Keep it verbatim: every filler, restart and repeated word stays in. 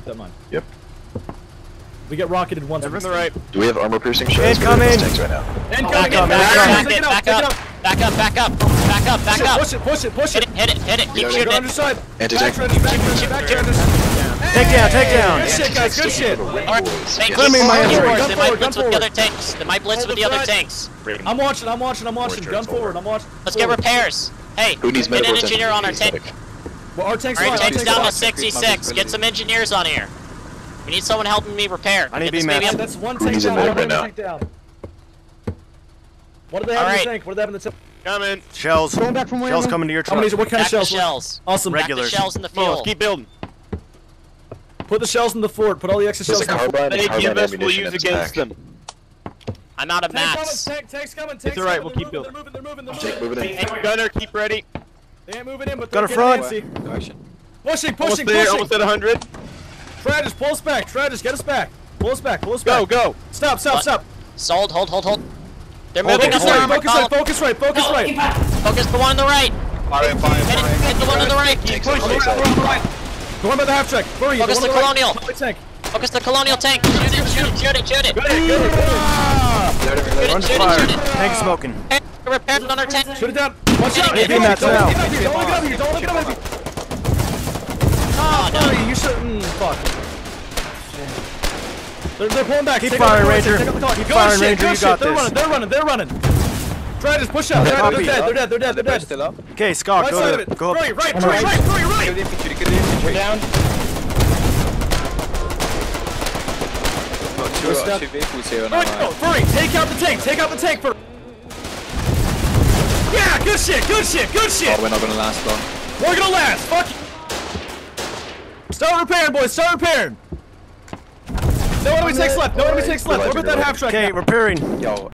That mine. Yep. We get rocketed once. Over on the right. Do we have armor piercing shells? Incoming! Tanks right now. Incoming! Back up, Back back it up, up! back up, back up, back up, back up, back up. Push it! Push it! Push Hit it! it, hit it, hit it, keep Yeah, shooting Go it. underside. Anti-tank. Back trench, back trench, back trench. Take down, take down. Good shit, guys. Good shit. Alright, hey, Clear me keep my forward, inventory. They Gun might forward, blitz gun with the forward. other tanks. They might blitz Hold with the the other front. tanks. I'm watching. I'm watching. I'm watching. Gun forward. I'm watching. Let's get repairs. Hey, Who needs get an medical engineer on our tank. attention? Well, our tank's Alright, fine. Our tank's tank's down fine. to sixty-six. Get some engineers on here. We need someone helping me repair. I need Get this B-mats. baby Yeah, up. that's one Who tank needs a down. med One right now? tank down. What do they have in Alright. the tank? What do they have in the tank? Coming. Shells. Going back from where? Shells coming to your How many? truck. What kind Back of the shells? shells. Awesome. Back the Regulars. shells in the Come on, let's field. keep building. Put the shells in the fort. Put all the extra There's shells a in the fort. carbine They and give carbine us, we'll ammunition use in this against pack. them. I'm out of Tank coming, mats. tank, tank's coming, tank's It's alright, coming. we'll They're keep moving, building. They're moving, they're moving, Jake, they're moving. moving in. Hey, Gunner, keep ready. They ain't moving in, but Gunner they're front. getting antsy. Direction. Pushing, Almost pushing, there, pushing. almost at one hundred. Travis, pull us back. Travis, get us back. Pull us back. Pull us Go, back. go. Stop, stop, What? stop. Sold, hold, hold, hold. They're Focus moving us right, armor focus right, column. focus right, focus right. Focus the one on the right. Fire, fire, Hit, it, fire. hit the one on the right. Tanks Push, on the push, right push, side. push. The one by the half track. Hurry, Focus the the one on colonial. right. Tank. Focus the colonial tank. Shoot it, shoot it, shoot it, shoot it. Good hit, good hit, good Shoot it, Run shoot it, fire. shoot it. Tank smoking. Hey, repair it on our tank. hit. Shoot it down. Watch out. Hey, Don't B-mats don't now. look up here. Don't look up here. Don't look up here. Oh, no. Hurry, you should. Mm, fuck. They're, they're pulling back. Keep Take out firing, the car, Ranger. take out the car. Keep Good firing, shit, Ranger, good you shit. got They're this. running. They're running. They're running. Try to push out. They're, they're Copy. dead. They're dead. They're dead. They're They're dead. still up. Okay, Scott, Right go side of to it. go up. Right, right, right, right, right, right. Kill the infantry, kill the infantry. We're down. Got two, uh, two vehicles here on Right, our go. right. Hurry. Take out the tank. Take out the tank first. Yeah, good shit. Good shit. Good shit. Oh, we're not gonna last long. We're gonna last. Fuck you. Start repairing, boys. Start repairing. No enemy takes left. No enemy takes left. Over that half track. Okay, repairing. Yo,